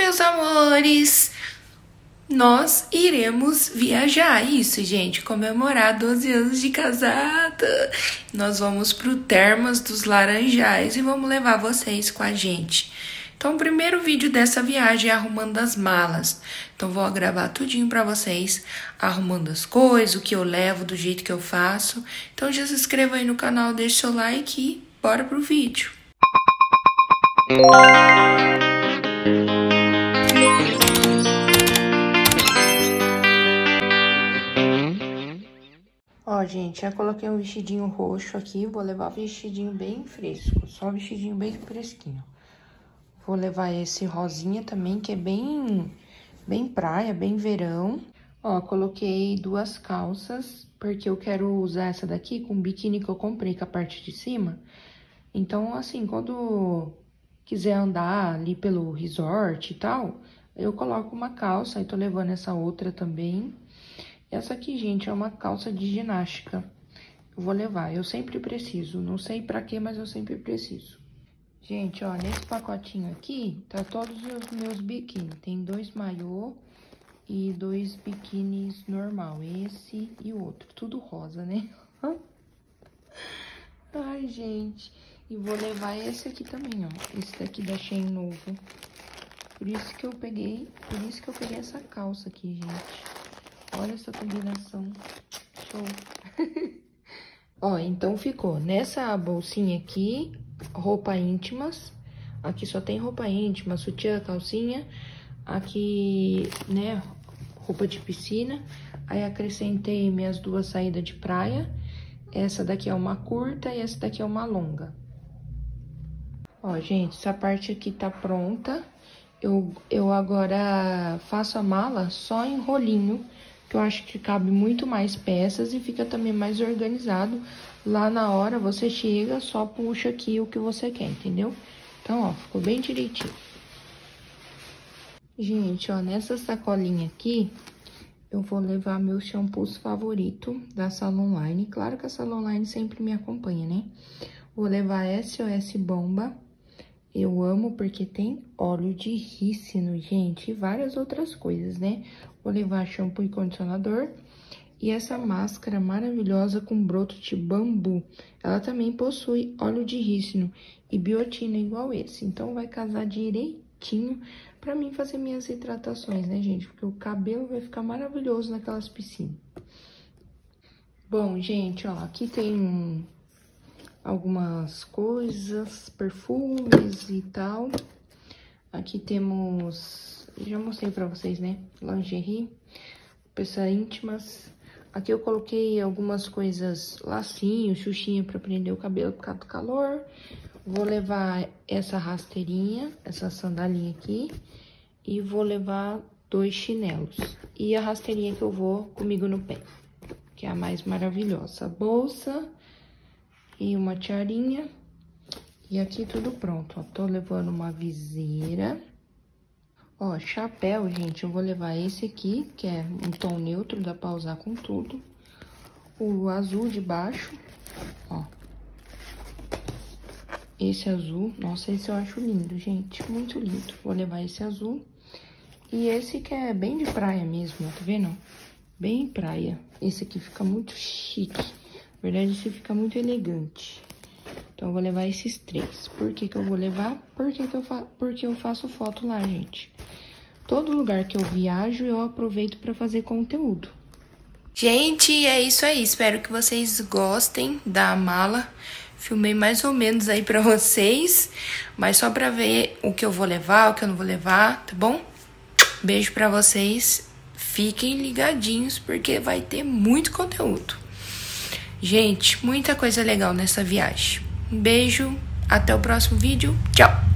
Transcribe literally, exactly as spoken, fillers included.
meus amores, nós iremos viajar. Isso, gente, comemorar doze anos de casada. Nós vamos pro Termas dos Laranjais e vamos levar vocês com a gente. Então, o primeiro vídeo dessa viagem é arrumando as malas. Então, vou gravar tudinho pra vocês, arrumando as coisas, o que eu levo, do jeito que eu faço. Então, já se inscreva aí no canal, deixa seu like e bora pro vídeo. Ó, gente, já coloquei um vestidinho roxo aqui. Vou levar um vestidinho bem fresco, só um vestidinho bem fresquinho. Vou levar esse rosinha também, que é bem, bem praia, bem verão. Ó, coloquei duas calças, porque eu quero usar essa daqui com o biquíni que eu comprei com a parte de cima. Então, assim, quando quiser andar ali pelo resort e tal, eu coloco uma calça. Aí tô levando essa outra também. Essa aqui, gente, é uma calça de ginástica. Eu vou levar, eu sempre preciso. Não sei pra quê, mas eu sempre preciso. Gente, ó, nesse pacotinho aqui, tá todos os meus biquíni. Tem dois maiô e dois biquínis normal. Esse e o outro. Tudo rosa, né? Ai, gente. E vou levar esse aqui também, ó. Esse daqui da Shein novo. Por isso que eu peguei, por isso que eu peguei essa calça aqui, gente. Olha essa combinação. Show. Ó, então ficou nessa bolsinha aqui, roupa íntimas. Aqui só tem roupa íntima, sutiã, calcinha. Aqui, né, roupa de piscina. Aí acrescentei minhas duas saídas de praia. Essa daqui é uma curta e essa daqui é uma longa. Ó, gente, essa parte aqui tá pronta. Eu, eu agora faço a mala só em rolinho, que eu acho que cabe muito mais peças e fica também mais organizado. Lá na hora você chega, só puxa aqui o que você quer, entendeu? Então, ó, ficou bem direitinho. Gente, ó, nessa sacolinha aqui, eu vou levar meus shampoos favoritos da Salon Line. Claro que a Salon Line sempre me acompanha, né? Vou levar S O S Bomba. Eu amo porque tem óleo de rícino, gente, e várias outras coisas, né? Vou levar shampoo e condicionador. E essa máscara maravilhosa com broto de bambu. Ela também possui óleo de rícino e biotina igual esse. Então, vai casar direitinho pra mim fazer minhas hidratações, né, gente? Porque o cabelo vai ficar maravilhoso naquelas piscinas. Bom, gente, ó, aqui tem algumas coisas, perfumes e tal. Aqui temos, já mostrei pra vocês, né? Lingerie, peças íntimas. Aqui eu coloquei algumas coisas, lacinho, xuxinha pra prender o cabelo por causa do calor. Vou levar essa rasteirinha, essa sandalinha aqui. E vou levar dois chinelos. E a rasteirinha que eu vou comigo no pé, que é a mais maravilhosa. Bolsa e uma tiarinha. E aqui tudo pronto, ó. Tô levando uma viseira. Ó, chapéu, gente, eu vou levar esse aqui, que é um tom neutro, dá pra usar com tudo. O azul de baixo, ó. Esse azul, nossa, esse eu acho lindo, gente, muito lindo. Vou levar esse azul. E esse que é bem de praia mesmo, ó, tá vendo? Bem praia. Esse aqui fica muito chique. Na verdade, esse fica muito elegante. Então, eu vou levar esses três. Por que que eu vou levar? Porque, que eu, fa... Porque eu faço foto lá, gente. Todo lugar que eu viajo, eu aproveito pra fazer conteúdo. Gente, é isso aí. Espero que vocês gostem da mala. Filmei mais ou menos aí pra vocês. Mas só pra ver o que eu vou levar, o que eu não vou levar, tá bom? Beijo pra vocês. Fiquem ligadinhos, porque vai ter muito conteúdo. Gente, muita coisa legal nessa viagem. Um beijo, até o próximo vídeo. Tchau!